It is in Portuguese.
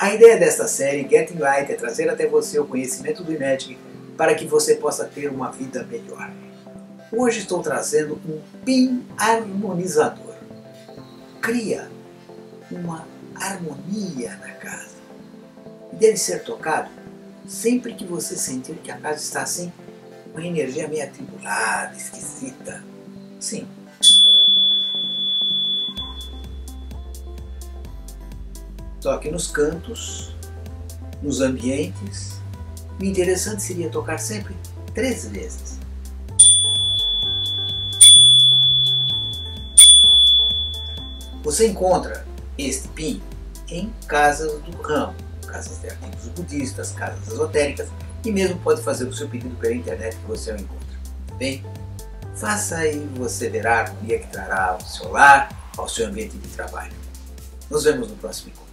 A ideia desta série, Getting Light, é trazer até você o conhecimento do iMagic para que você possa ter uma vida melhor. Hoje estou trazendo um PIN harmonizador. Cria uma harmonia na casa. E deve ser tocado sempre que você sentir que a casa está assim, uma energia meio atribulada, esquisita. Sim. Toque nos cantos, nos ambientes. O interessante seria tocar sempre 3 vezes. Você encontra este PIN em casas do ramo, casas de artigos budistas, casas esotéricas, e mesmo pode fazer o seu pedido pela internet que você o encontra. Bem, faça e você verá a harmonia que trará ao seu lar, ao seu ambiente de trabalho. Nos vemos no próximo encontro.